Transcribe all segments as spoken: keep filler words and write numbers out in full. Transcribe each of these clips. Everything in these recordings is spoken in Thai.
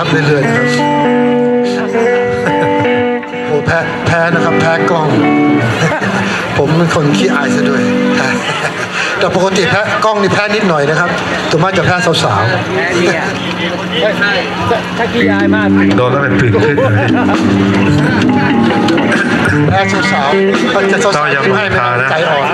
เรื่อยๆนะครับโอ้แพ้แพ้นะครับแพ้กล้องผมเป็นคนขี้อายซะด้วยแต่ปกติแพ้กล้องนี่แพ้นิดหน่อยนะครับตัวมากจะแพ้สาวๆถ้าขี้อายมากโดนแล้วเป็นตื่นขึ้นแพ้สาวๆมันจะสาวๆยังให้ใจอ่อน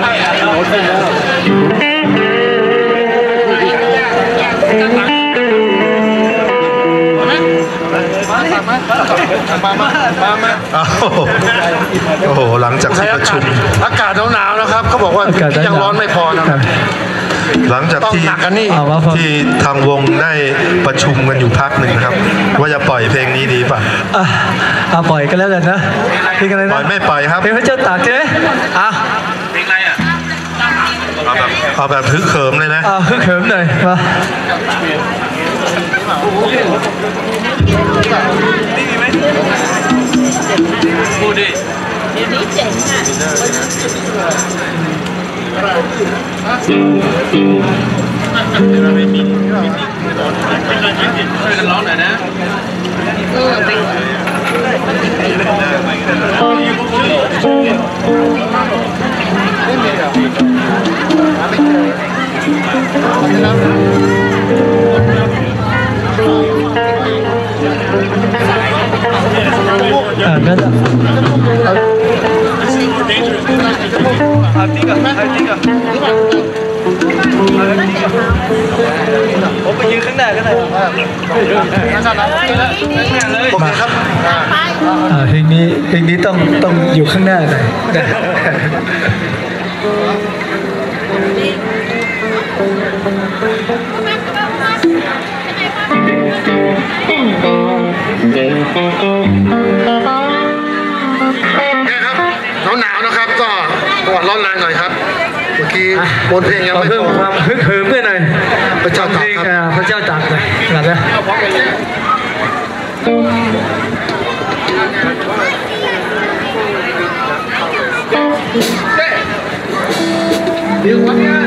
มามามามาโอ้โหหลังจากที่ประชุมอากาศหนาวๆนะครับเขาบอกว่ายังร้อนไม่พอนะครับหลังจากที่ที่ทางวงได้ประชุมกันอยู่พักหนึ่งครับว่าจะปล่อยเพลงนี้ดีป่ะอ่าปล่อยกันแล้วกันนะเพลงอะไรนะปล่อยไม่ปล่อยครับเพลงพระเจ้าตากใช่ไหมอ่ะเพลงอะไรอ่ะเอาแบบเอาแบบฮึกเหิมเลยนะอ่าฮึกเหิมหน่อยมาพูดดิเดี๋ยวนี้เจ๋งอ่ะไม่มีช่วยกันร้องหน่อยนะอ่างั้นเอาติ๊กอ่ะเอาติ๊กอ่ะผมไปยืนข้างหน้าก็ได้โอเคครับอ่าเพลงนี้เพลงนี้ต้องต้องอยู่ข้างหน้าหน่อยเนี่ยครับหนาวๆนะครับก็ประวัติร้อนแรงหน่อยครับเมื่อกี้บนเพลงยังไม่เพิ่มความฮึกเหิมขึ้นหน่อยพระเจ้าตากครับพระเจ้าตากหน่อยหลับนะเดี๋ยววันนี้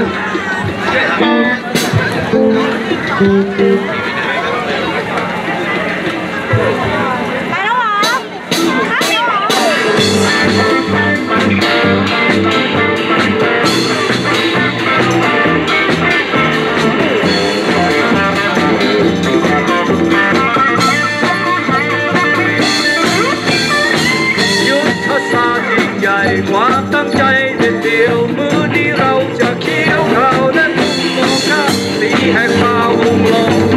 ความตั้งใจเด็ดเดี่ยวมือนี้เราจะเคี้ยวเรานั้นมุ่งมองข้ามสีแห่งความมุ่งลง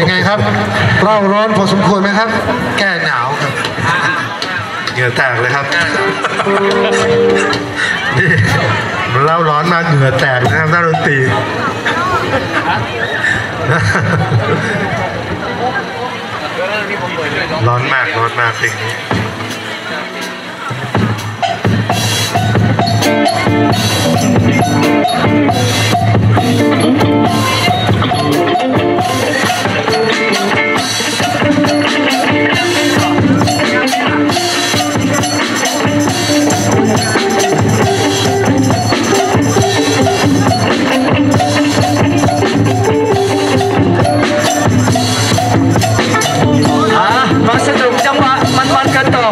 เป็นไงครับเร่าร้อนพอสมควรไหมครับแก้หนาวครับเหงื่อแตกเลยครับนี่มันเล่าร้อนมาเหงื่อแตกนะครับนักดนตรีร้อนมากร้อนมากเพลงนี้มาสนุกจังหวะมันๆกันต่อ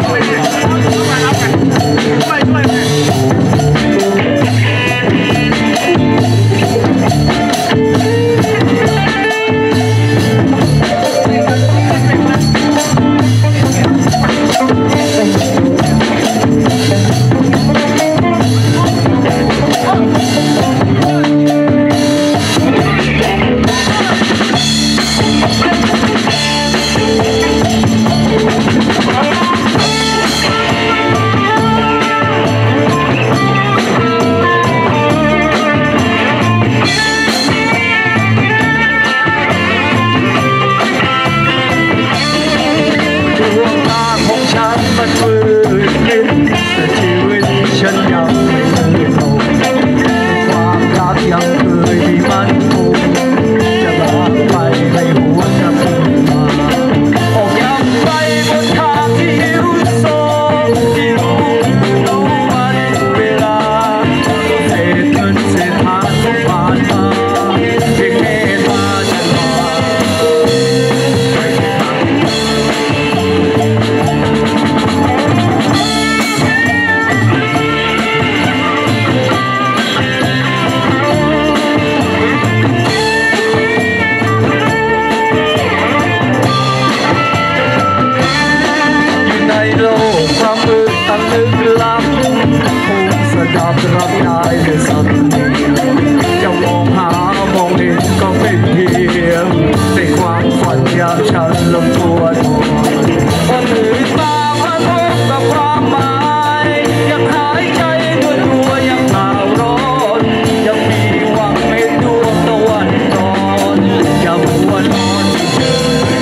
รับได้ด้วยสัตว์จะมองหามองเห็นก็เป็นเพียงในความฝันยามฉันลงตัวดอนวันตื่นมาพันพบกับความหมายยังหายใจด้วยตัวยังหนาวร้อนยังมีหวังในดวงตะวันตอนอย่ามัวนอนเฉย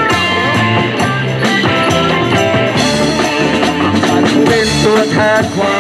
แทนความ